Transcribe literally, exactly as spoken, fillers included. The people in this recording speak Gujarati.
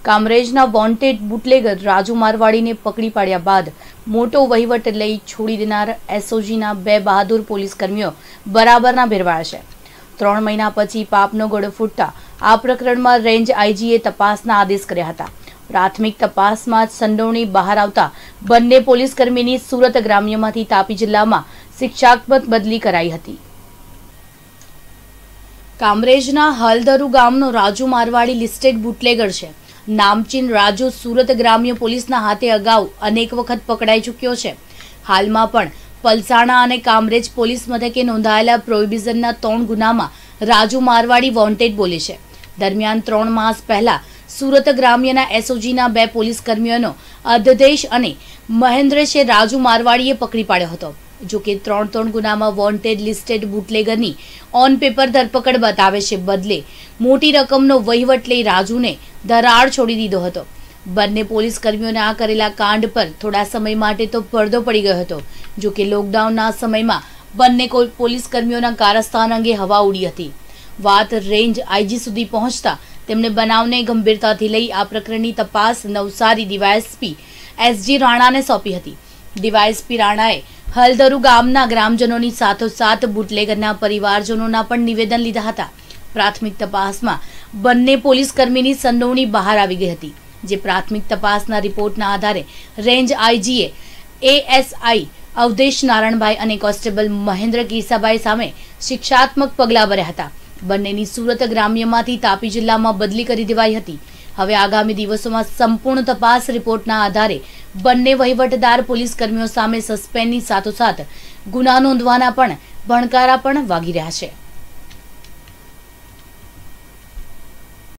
કામરેજના વોન્ટેડ બુટલેગર રાજુ મારવાડીને પકડી પાડ્યા બાદ મોટો વહીવટ લઈ છોડી દેનાર એસઓજીના બે બહાદુર પોલીસ કર્મીઓ બરાબરના ભેરવાયા છે। ત્રણ મહિના પછી પાપનો ગળો ફૂટતા આ પ્રકરણમાં રેન્જ આઈજીએ તપાસના આદેશ કર્યા હતા। પ્રાથમિક તપાસમાં સંડોવણી બહાર આવતા બંને પોલીસ કર્મીની સુરત ગ્રામ્યમાંથી તાપી જિલ્લામાં શિક્ષાત્મક બદલી કરાઈ હતી। કામરેજના હલદરુ ગામનો રાજુ મારવાડી લિસ્ટેડ બુટલેગર છે। નામચીન રાજુ સુરત ગ્રામ્ય પોલીસના હાથે અગાઉ અનેક વખત પકડાઈ ચૂક્યો છે। હાલમાં પણ પલસાણા અને કામરેજ પોલીસ મથકે નોંધાયેલા પ્રોહિબિશનના ત્રણ ગુનામાં રાજુ મારવાડી વોન્ટેડ બોલે છે। દરમિયાન ત્રણ માસ પહેલા સુરત ગ્રામ્યના એસઓજીના બે પોલીસ કર્મીઓનો અધદેશ અને મહેન્દ્રશે રાજુ મારવાડીએ પકડી પાડ્યો હતો। જો કે ત્રણ ત્રણ ગુનામાં વોન્ટેડ લિસ્ટેડ બુટલેગરની ઓન પેપર ધરપકડ બતાવે છે, બદલે મોટી રકમનો વહીવટ લઈ રાજુને ધરાર છોડી દીધો હતો। બંને પોલીસ કર્મીઓને આ કરેલા કાંડ પર થોડા સમય માટે તો પડદો પડી ગયો હતો। જો કે લોકડાઉનના સમયમાં બંને પોલીસ કર્મીઓના કારસ્તાન અંગે હવા ઉડી હતી। વાત રેન્જ આઈજી સુધી પહોંચતા તેમણે બનાવને ગંભીરતાથી લઈ આ પ્રકરણની તપાસ નવસારી ડીવાયએસપી એસજી રાણાને સોંપી હતી। ડીવાયએસપી રાણાએ હલદરુ ગામના ગ્રામજનોની સાથોસાથ બુટલેગરના પરિવારજનોના પણ નિવેદન લીધા હતા। પ્રાથમિક તપાસમાં બંને પોલીસ કર્મીની સંડોવણી બહાર આવી ગઈ હતી, જે પ્રાથમિક તપાસના રિપોર્ટના આધારે રેન્જ આઈજીએ એએસઆઈ અવધેશ નારાયણભાઈ અને કોન્સ્ટેબલ મહેન્દ્ર કેસાભાઈ સામે શિક્ષાત્મક પગલાં ભર્યા હતા। બંનેની સુરત ગ્રામ્યમાંથી તાપી જિલ્લામાં બદલી કરી દેવાઈ હતી। હવે આગામી દિવસોમાં સંપૂર્ણ તપાસ રિપોર્ટના આધારે બંને વહીવટદાર પોલીસ કર્મીઓ સામે સસ્પેન્ડની સાથોસાથ ગુના નોંધવાના પણ ભણકારા પણ વાગી રહ્યા છે।